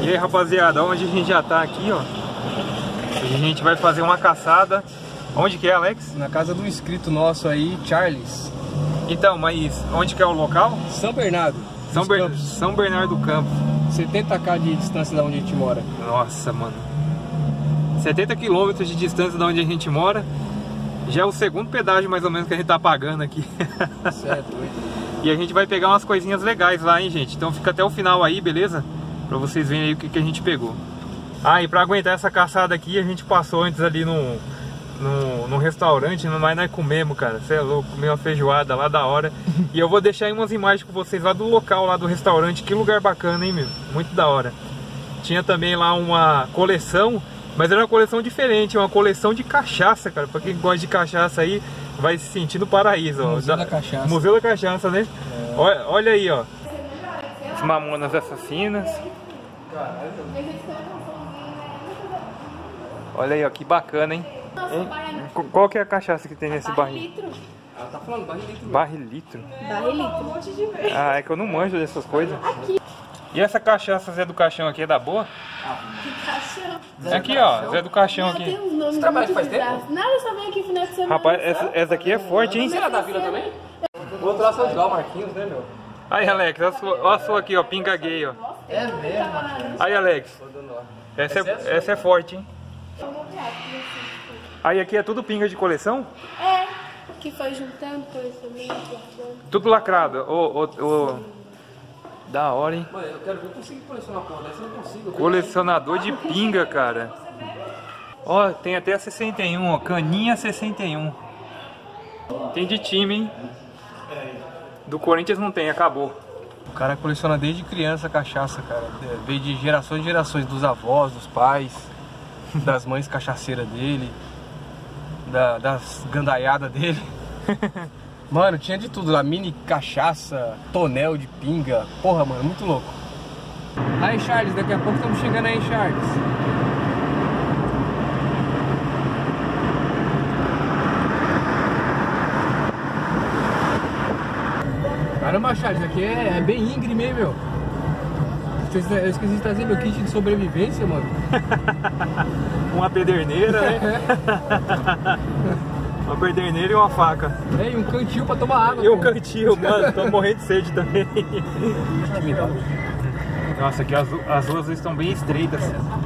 E aí, rapaziada, onde a gente já tá aqui, ó. Hoje a gente vai fazer uma caçada. Onde que é, Alex? Na casa do inscrito nosso aí, Charles. Então, mas onde que é o local? São Bernardo. São Bernardo do Campo. 70 km de distância da onde a gente mora. Nossa, mano. 70 quilômetros de distância da onde a gente mora. Já é o segundo pedágio mais ou menos que a gente tá pagando aqui. Certo. E a gente vai pegar umas coisinhas legais lá, hein, gente. Então fica até o final aí, beleza? Pra vocês verem aí o que a gente pegou. Ah, e pra aguentar essa caçada aqui, a gente passou antes ali no restaurante, nós comemos, cara. Você é louco, comer uma feijoada lá da hora. E eu vou deixar aí umas imagens com vocês lá do local, lá do restaurante. Que lugar bacana, hein, meu? Muito da hora. Tinha também lá uma coleção, mas era uma coleção diferente, uma coleção de cachaça, cara. Pra quem gosta de cachaça aí, vai se sentir no paraíso, ó. Museu da Cachaça. Museu da Cachaça, né? É. Olha aí, ó. As Mamonas Assassinas. Olha aí, ó, que bacana, hein? Qual que é a cachaça que tem nesse barril? Ela tá falando barrilitro. Barrilitro? Barrilitro. Ah, é que eu não manjo dessas coisas. Aqui. E essa cachaça Zé do Caixão aqui é da boa? Que caixão. Aqui, ó, Zé do Caixão Tem aqui. uns nomes Você trabalha muito faz tempo? bizarros. Nada, eu só venho aqui final de semana. Rapaz, essa aqui é forte, hein? Você era da vila também? O outro lá são igual, Marquinhos, né, meu? Aí, Alex, olha a sua aqui, ó, pinga gay, ó. É mesmo. Aí, Alex, essa é forte, hein? Aí aqui é tudo pinga de coleção? É, que foi juntando colecionando, guardando. Tudo lacrado. Da hora, hein? Mano, eu quero ver, eu consigo colecionar porra dessa, eu não consigo. Colecionador de pinga, cara. Ó, tem até a 61, ó, caninha 61. Tem de time, hein? Do Corinthians não tem, acabou. O cara coleciona desde criança cachaça, cara. Veio de gerações e gerações, dos avós, dos pais, das mães cachaceiras dele, das gandaiadas dele. Mano, tinha de tudo lá, mini cachaça, tonel de pinga. Porra, mano, muito louco. Aí, Charles, daqui a pouco estamos chegando aí, Charles. Caramba, Charles, aqui é bem íngreme, hein, meu? Eu esqueci de trazer meu kit de sobrevivência, mano. Uma pederneira, né? Uma pederneira e uma faca. É, e um cantil pra tomar água. E um cantil, mano, tô morrendo de sede também. Nossa, aqui as ruas estão bem estreitas.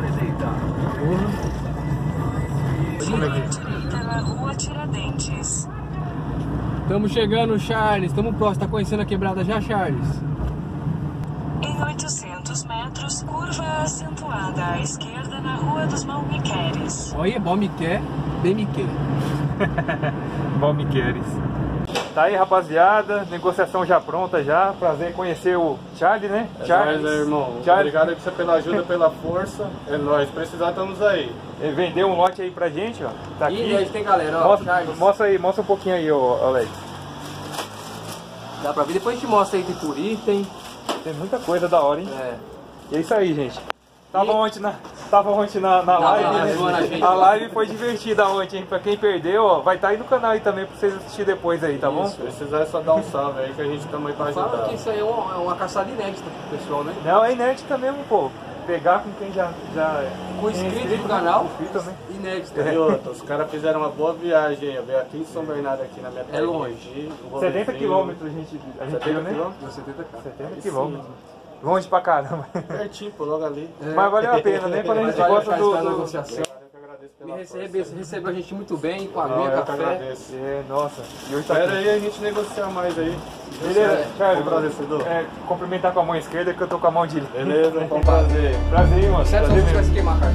Direita na rua Tiradentes. Estamos chegando, Charles. Estamos próximos. Tá conhecendo a quebrada já, Charles? Em 800 metros, curva acentuada à esquerda na Rua dos Malmiqueres. Olha, bom me quer, bem me quer. Bom, me queres. Tá aí, rapaziada, negociação já pronta já. Prazer em conhecer o Charlie, né? Charles, irmão. Muito obrigado aí pela ajuda, pela força. É nóis. Precisar, estamos aí. Ele vendeu um lote aí pra gente, ó. Tá aqui. E a gente tem galera, ó. Mostra um pouquinho aí, ó, Alex. Dá pra ver, depois a gente mostra aí, tem por item. Tem muita coisa da hora, hein? É. E é isso aí, gente. Tava ontem na live, zoando a né? gente. A live foi divertida ontem, hein? Pra quem perdeu, ó, vai estar aí no canal aí também pra vocês assistirem depois aí, tá bom? Se precisar é só dar um salve aí que a gente tá aí pra ajudar. Fala que isso aí é uma caçada inédita pro pessoal, né? Não, é inédita mesmo, pô. Pegar com quem já Com é inscrito no canal, inscrito, né? inédita. E outra, os caras fizeram uma boa viagem. Eu veio aqui em São Bernardo, aqui na minha terra. longe. 70 quilômetros a gente 70 viu, né? quilômetros? 70 quilômetros. Longe pra caramba. Pertinho, pô, logo ali. Mas valeu a pena, né? Quando a gente gosta do... negociação. Eu que agradeço pela força. Recebeu a gente muito bem, com Não, aguinha, eu que café. agradeço. É, nossa. E hoje tá Espera aqui. aí a gente negociar mais aí. Beleza, Charlie, Agradecedor. cumprimentar com a mão esquerda que eu tô com a mão direita. Beleza, foi um prazer. Prazer, mano. Certo, Prazer você vai mesmo. se queimar, Carlos.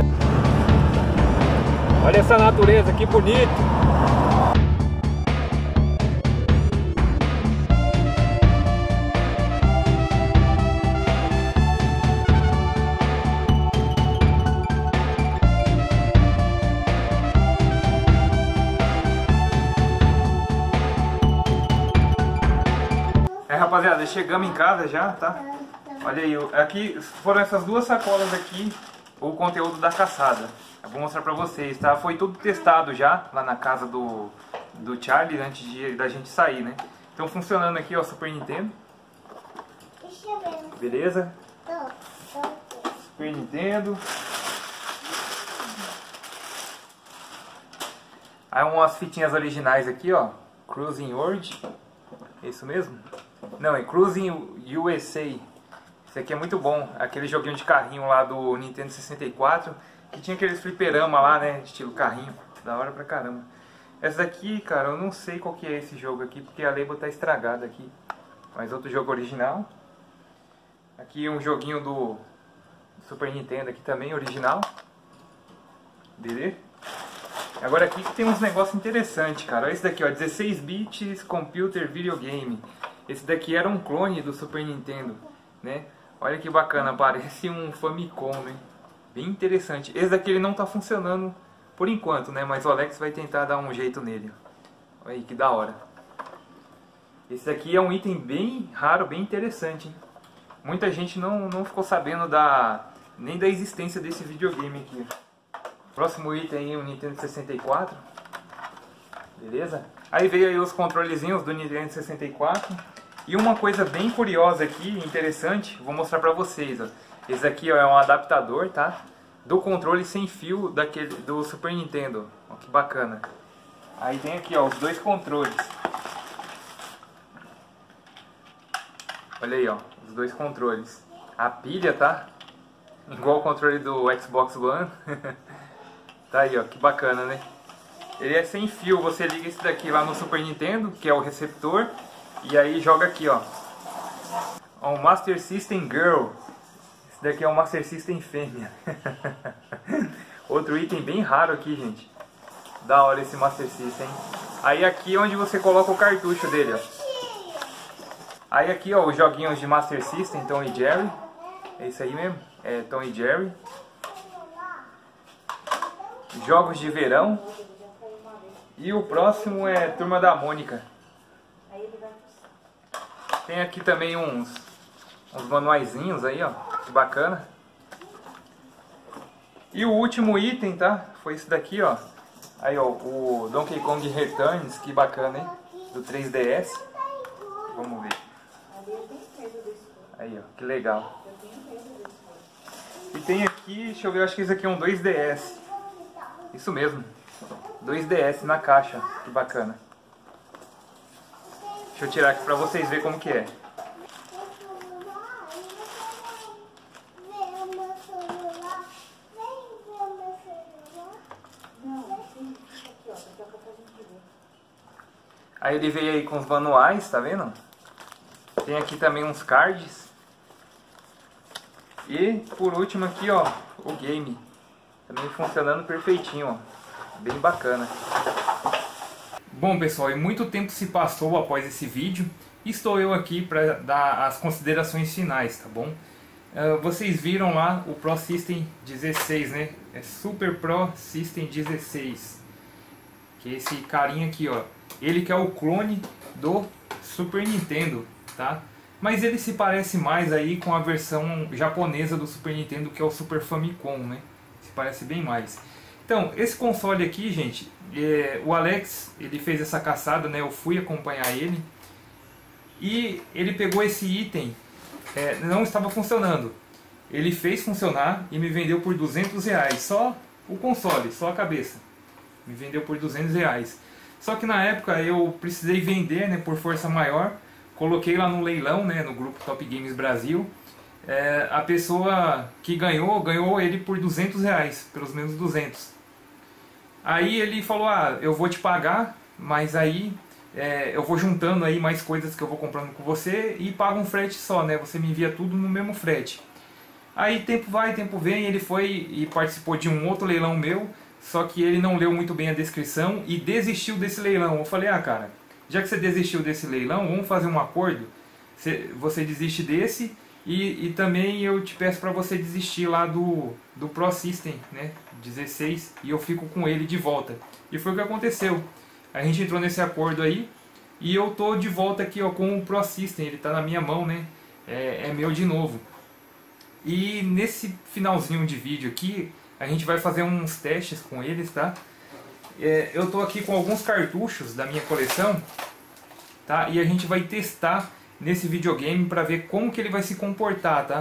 Olha essa natureza, que bonito. Rapaziada, chegamos em casa já, tá? Olha aí, aqui foram essas duas sacolas aqui, o conteúdo da caçada. Eu vou mostrar pra vocês, tá? Foi tudo testado já, lá na casa do Charlie, antes da gente sair, né? Então funcionando aqui, ó, Super Nintendo. Beleza? Super Nintendo. Aí umas fitinhas originais aqui, ó. Cruising World. É isso mesmo? Não, é Cruising USA. Esse aqui é muito bom. Aquele joguinho de carrinho lá do Nintendo 64. Que tinha aqueles fliperama lá, né? Estilo carrinho. Da hora pra caramba. Essa daqui, cara, eu não sei qual que é esse jogo aqui. Porque a label tá estragada aqui. Mas outro jogo original. Aqui um joguinho do Super Nintendo aqui também, original. Beleza? Agora aqui que tem uns negócios interessantes, cara. Olha esse daqui, ó, 16 bits Computer Video Game. Esse daqui era um clone do Super Nintendo, né? Olha que bacana, parece um Famicom, né? Bem interessante. Esse daqui ele não tá funcionando por enquanto, né? Mas o Alex vai tentar dar um jeito nele. Olha aí, que da hora. Esse daqui é um item bem raro, bem interessante, hein? Muita gente não ficou sabendo nem da existência desse videogame aqui. Próximo item aí, o Nintendo 64. Beleza? Aí veio aí os controlezinhos do Nintendo 64. E uma coisa bem curiosa aqui, interessante, vou mostrar pra vocês, ó. Esse aqui, ó, é um adaptador, tá? Do controle sem fio do Super Nintendo. Ó, que bacana. Aí tem aqui, ó, os dois controles. Olha aí, ó, os dois controles. A pilha, tá? Igual o controle do Xbox One. Tá aí, ó, que bacana, né? Ele é sem fio, você liga esse daqui lá no Super Nintendo, que é o receptor, e aí joga aqui, ó. O Master System Girl. Esse daqui é o Master System fêmea. Outro item bem raro aqui, gente. Da hora esse Master System. Aí aqui é onde você coloca o cartucho dele, ó. Aí aqui, ó, os joguinhos de Master System, Tom e Jerry. É isso aí mesmo, é Tom e Jerry. Jogos de verão. E o próximo é Turma da Mônica. Tem aqui também uns manuaizinhos aí, ó, que bacana. E o último item, tá? Foi esse daqui, ó. Aí, ó, o Donkey Kong Returns, que bacana, hein? Do 3DS. Vamos ver. Aí, ó, que legal. E tem aqui, deixa eu ver, acho que esse aqui é um 2DS. Isso mesmo, 2DS na caixa, que bacana. Deixa eu tirar aqui pra vocês verem como que é. Aí ele veio aí com os manuais, tá vendo? Tem aqui também uns cards. E por último aqui, ó, o game. Também funcionando perfeitinho, ó. Bem bacana. Bom, pessoal, e muito tempo se passou após esse vídeo. Estou eu aqui para dar as considerações finais, tá bom? Vocês viram lá o Pro System 16, né? É Super Pro System 16. Que é esse carinha aqui, ó. Ele que é o clone do Super Nintendo, tá? Mas ele se parece mais aí com a versão japonesa do Super Nintendo, que é o Super Famicom, né? Se parece bem mais. Então, esse console aqui, gente, o Alex, ele fez essa caçada, né? Eu fui acompanhar ele. E ele pegou esse item, não estava funcionando. Ele fez funcionar e me vendeu por R$200. Só o console, só a cabeça. Me vendeu por R$200. Só que na época eu precisei vender, né, por força maior. Coloquei lá no leilão, né, no grupo Top Games Brasil. A pessoa que ganhou ele por R$200, pelos menos 200. Aí ele falou, eu vou te pagar, mas aí eu vou juntando aí mais coisas que eu vou comprando com você e pago um frete só, né? Você me envia tudo no mesmo frete. Aí tempo vai, tempo vem, ele foi e participou de um outro leilão meu, só que ele não leu muito bem a descrição e desistiu desse leilão. Eu falei, cara, já que você desistiu desse leilão, vamos fazer um acordo. Você desiste desse e também eu te peço para você desistir lá do Pro System, né, 16, e eu fico com ele de volta. E foi o que aconteceu. A gente entrou nesse acordo aí e eu tô de volta aqui, ó, com o Pro System. Ele tá na minha mão, né? É meu de novo. E nesse finalzinho de vídeo aqui, a gente vai fazer uns testes com eles, tá? Eu tô aqui com alguns cartuchos da minha coleção, tá? E a gente vai testar nesse videogame para ver como que ele vai se comportar, tá?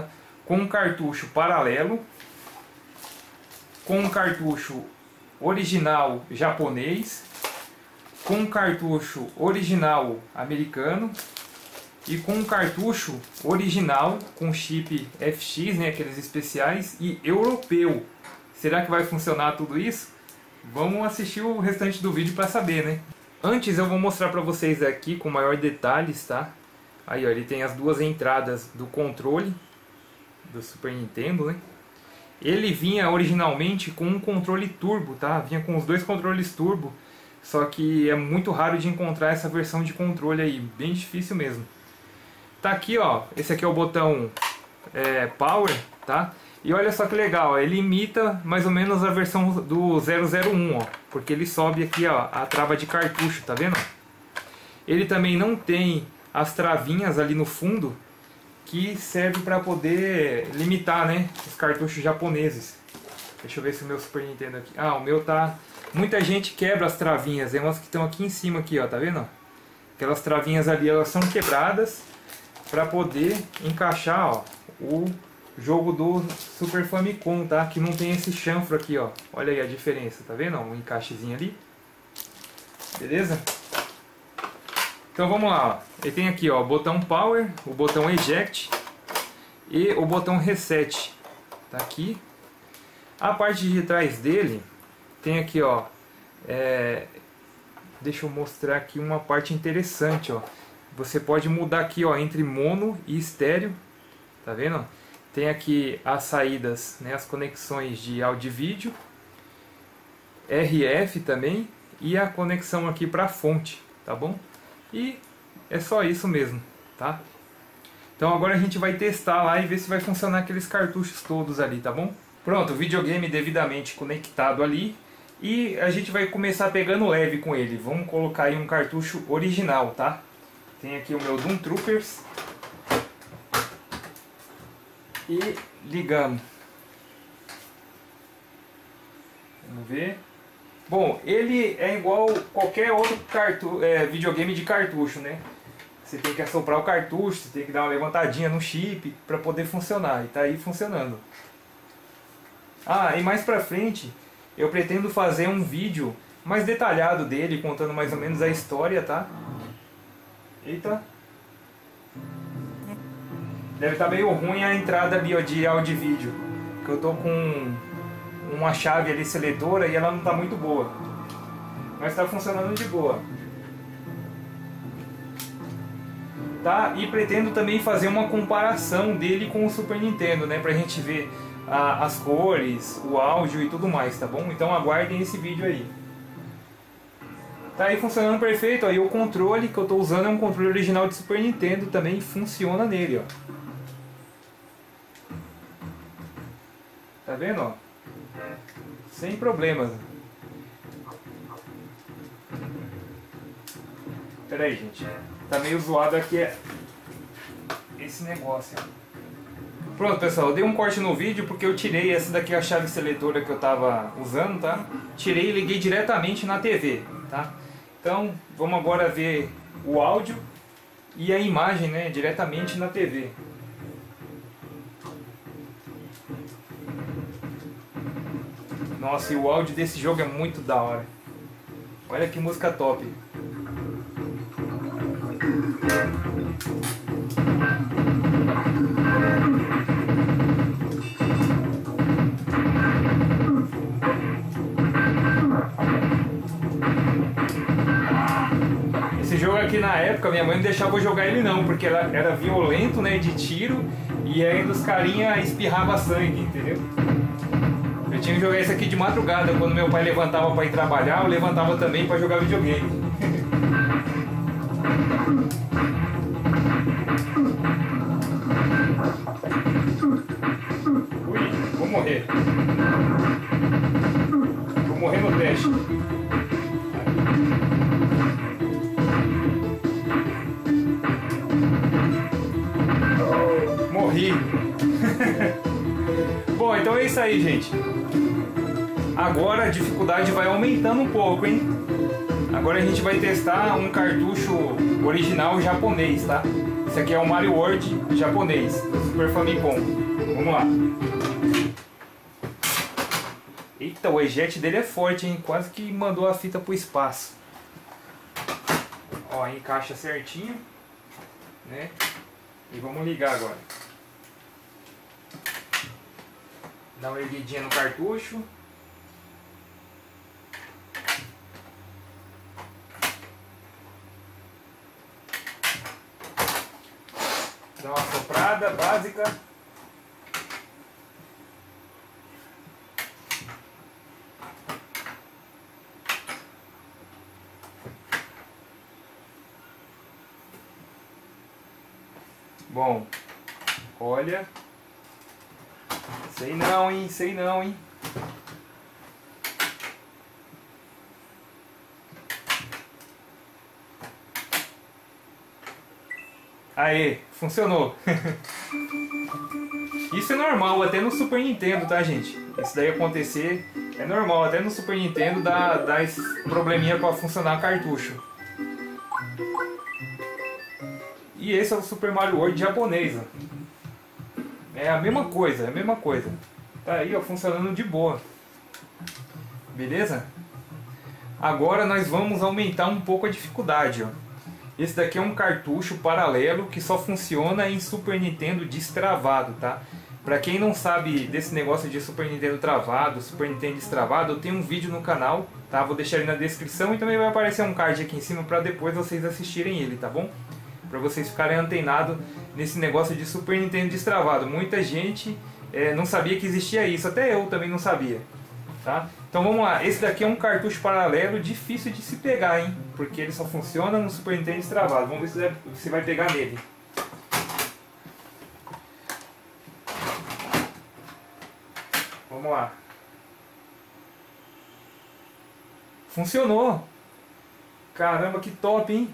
com um cartucho paralelo, com um cartucho original japonês, com um cartucho original americano e com um cartucho original com chip FX, né, aqueles especiais, e europeu. Será que vai funcionar tudo isso? Vamos assistir o restante do vídeo para saber, né? Antes eu vou mostrar para vocês aqui com maior detalhes, tá? Aí ó, ele tem as duas entradas do controle do Super Nintendo, né? Ele vinha originalmente com um controle turbo, tá? Vinha com os dois controles turbo, só que é muito raro de encontrar essa versão de controle aí, bem difícil mesmo. Tá aqui, ó, esse aqui é o botão Power, tá? E olha só que legal, ele imita mais ou menos a versão do 001, ó, porque ele sobe aqui, ó, a trava de cartucho, tá vendo? Ele também não tem as travinhas ali no fundo, que serve para poder limitar, né, os cartuchos japoneses. Deixa eu ver se o meu Super Nintendo aqui... Ah, o meu tá... Muita gente quebra as travinhas, é umas que estão aqui em cima, aqui, ó, tá vendo? Aquelas travinhas ali, elas são quebradas para poder encaixar, ó, o jogo do Super Famicom, tá? Que não tem esse chanfro aqui, ó. Olha aí a diferença, tá vendo? Um encaixezinho ali. Beleza? Então vamos lá, ó. Ele tem aqui, ó, o botão Power, o botão Eject e o botão Reset. Tá aqui. A parte de trás dele tem aqui, ó, deixa eu mostrar aqui uma parte interessante, ó. Você pode mudar aqui, ó, entre mono e estéreo, tá vendo? Tem aqui as saídas, né, as conexões de áudio e vídeo, RF também, e a conexão aqui para fonte, tá bom? E é só isso mesmo, tá? Então agora a gente vai testar lá e ver se vai funcionar aqueles cartuchos todos ali, tá bom? Pronto, o videogame devidamente conectado ali. E a gente vai começar pegando leve com ele. Vamos colocar aí um cartucho original, tá? Tem aqui o meu Doom Troopers. E ligamos. Vamos ver. Bom, ele é igual qualquer outro videogame de cartucho, né? Você tem que assoprar o cartucho, você tem que dar uma levantadinha no chip para poder funcionar. E tá aí funcionando. Ah, e mais pra frente eu pretendo fazer um vídeo mais detalhado dele, contando mais ou menos a história, tá? Eita! Deve estar meio ruim a entrada ali, ó, de áudio e vídeo, que eu tô com uma chave ali seletora e ela não tá muito boa, mas tá funcionando de boa, tá? E pretendo também fazer uma comparação dele com o Super Nintendo, né, pra gente ver as cores, o áudio e tudo mais, tá bom? Então aguardem esse vídeo aí. Tá aí funcionando perfeito, aí o controle que eu tô usando é um controle original de Super Nintendo, também funciona nele, ó. Tá vendo, ó? Sem problemas. Pera aí, gente. Tá meio zoado aqui esse negócio, ó. Pronto, pessoal, eu dei um corte no vídeo porque eu tirei essa daqui, a chave seletora que eu tava usando, tá? Tirei e liguei diretamente na TV, tá? Então, vamos agora ver o áudio e a imagem, né, diretamente na TV. Nossa, e o áudio desse jogo é muito da hora. Olha que música top. Esse jogo aqui na época, minha mãe não deixava eu jogar ele não, porque era violento, né, de tiro, e ainda os carinha espirrava sangue, entendeu? Eu tinha que jogar isso aqui de madrugada, quando meu pai levantava para ir trabalhar, eu levantava também para jogar videogame. Ui, vou morrer. Vou morrer no teste. Morri. Bom, então é isso aí, gente. Agora a dificuldade vai aumentando um pouco, hein? Agora a gente vai testar um cartucho original japonês, tá? Esse aqui é o Mario World japonês, do Super Famicom. Vamos lá. Eita, o ejete dele é forte, hein? Quase que mandou a fita pro espaço. Ó, encaixa certinho, né? E vamos ligar agora. Dá uma erguidinha no cartucho. Dá uma soprada básica. Bom, olha. Sei não, hein? Sei não, hein? Aê, funcionou. Isso é normal, até no Super Nintendo, tá, gente? Isso daí acontecer é normal, até no Super Nintendo dá esse probleminha pra funcionar o cartucho. E esse é o Super Mario World japonês, ó. É a mesma coisa, é a mesma coisa. Tá aí, ó, funcionando de boa. Beleza? Agora nós vamos aumentar um pouco a dificuldade, ó. Esse daqui é um cartucho paralelo que só funciona em Super Nintendo destravado, tá? Pra quem não sabe desse negócio de Super Nintendo travado, Super Nintendo destravado, eu tenho um vídeo no canal, tá? Vou deixar ele na descrição e também vai aparecer um card aqui em cima pra depois vocês assistirem ele, tá bom? Pra vocês ficarem antenados nesse negócio de Super Nintendo destravado. Muita gente não sabia que existia isso, até eu também não sabia, tá? Então vamos lá, esse daqui é um cartucho paralelo difícil de se pegar, hein? Porque ele só funciona no Super Nintendo destravado. Vamos ver se você vai pegar nele. Vamos lá. Funcionou! Caramba, que top, hein?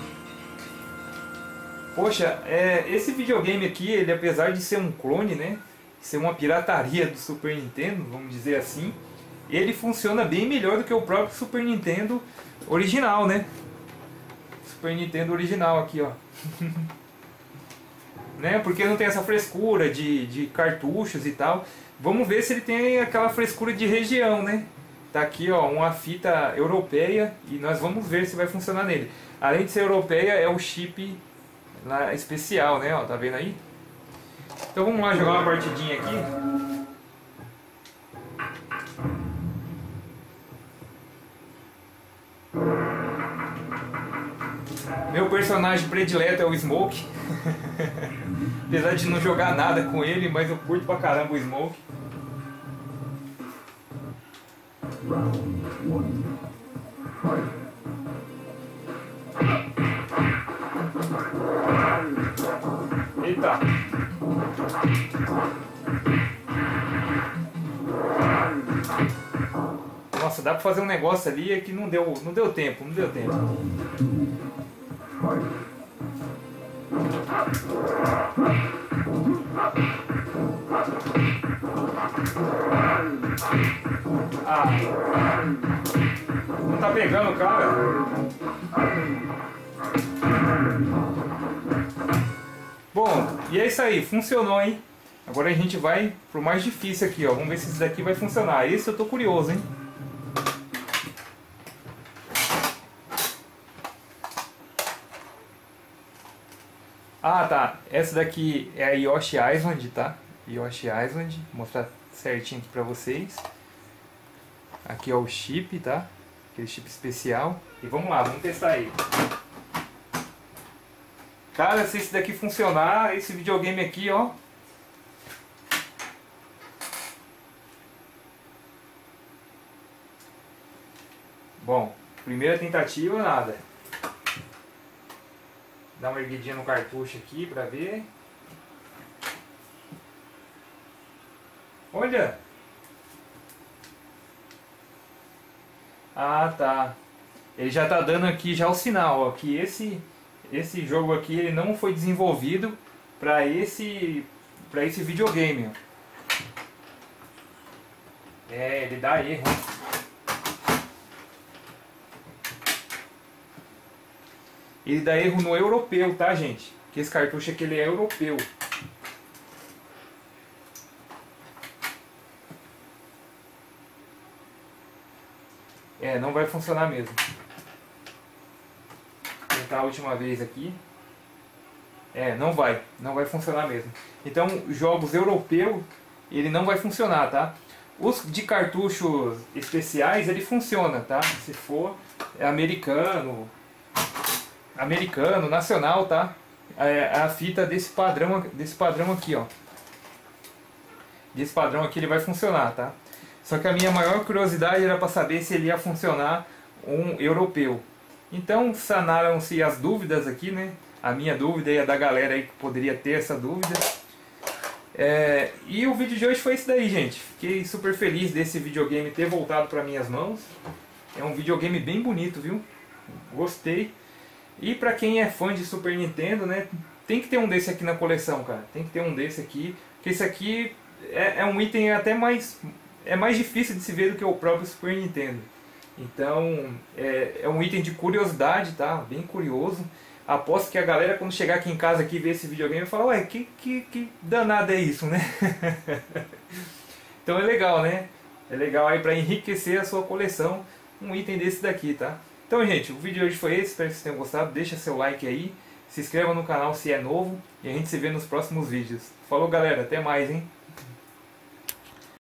Poxa, esse videogame aqui, ele apesar de ser um clone, né? Ser uma pirataria do Super Nintendo, vamos dizer assim, ele funciona bem melhor do que o próprio Super Nintendo original, né? Super Nintendo original aqui, ó. Né? Porque não tem essa frescura de cartuchos e tal. Vamos ver se ele tem aquela frescura de região, né? Tá aqui, ó, uma fita europeia e nós vamos ver se vai funcionar nele. Além de ser europeia, é o chip lá especial, né? Ó, tá vendo aí? Então vamos lá jogar uma partidinha aqui. Meu personagem predileto é o Smoke. Apesar de não jogar nada com ele, mas eu curto pra caramba o Smoke. Eita! Nossa, dá pra fazer um negócio ali é que não deu tempo, não deu tempo. Ah, não tá pegando o cara. Bom, e é isso aí, funcionou, hein? Agora a gente vai pro mais difícil aqui, ó. Vamos ver se esse daqui vai funcionar. Esse eu tô curioso, hein? Ah, tá. Essa daqui é a Yoshi Island, tá? Yoshi Island. Vou mostrar certinho aqui pra vocês. Aqui é o chip, tá? Aquele chip especial. E vamos lá, vamos testar ele. Cara, se esse daqui funcionar, esse videogame aqui, ó. Bom, primeira tentativa, nada. Dá uma erguidinha no cartucho aqui pra ver. Olha! Ah, tá. Ele já tá dando aqui já o sinal, ó, que esse jogo aqui ele não foi desenvolvido para esse videogame, ó. Ele dá erro. Ele dá erro no europeu, tá, gente? Que esse cartucho aqui ele é europeu. não vai funcionar mesmo. Vou tentar a última vez aqui. Não vai funcionar mesmo. Então, jogos europeus, ele não vai funcionar, tá? Os de cartuchos especiais, ele funciona, tá? Se for americano, nacional, tá? A fita desse padrão aqui, ó. Desse padrão aqui ele vai funcionar, tá? Só que a minha maior curiosidade era para saber se ele ia funcionar um europeu. Então sanaram-se as dúvidas aqui, né? A minha dúvida e a da galera aí que poderia ter essa dúvida. E o vídeo de hoje foi isso daí, gente. Fiquei super feliz desse videogame ter voltado para minhas mãos. É um videogame bem bonito, viu? Gostei. E para quem é fã de Super Nintendo, né? Tem que ter um desse aqui na coleção, cara. Tem que ter um desse aqui. Porque esse aqui é um item até mais... É mais difícil de se ver do que o próprio Super Nintendo. Então, é um item de curiosidade, tá? Bem curioso. Aposto que a galera, quando chegar aqui em casa aqui e ver esse videogame, vai falar, ué, que danado é isso, né? Então é legal, né? É legal aí para enriquecer a sua coleção, um item desse daqui, tá? Então, gente, o vídeo de hoje foi esse. Espero que vocês tenham gostado. Deixa seu like aí. Se inscreva no canal se é novo. E a gente se vê nos próximos vídeos. Falou, galera. Até mais, hein?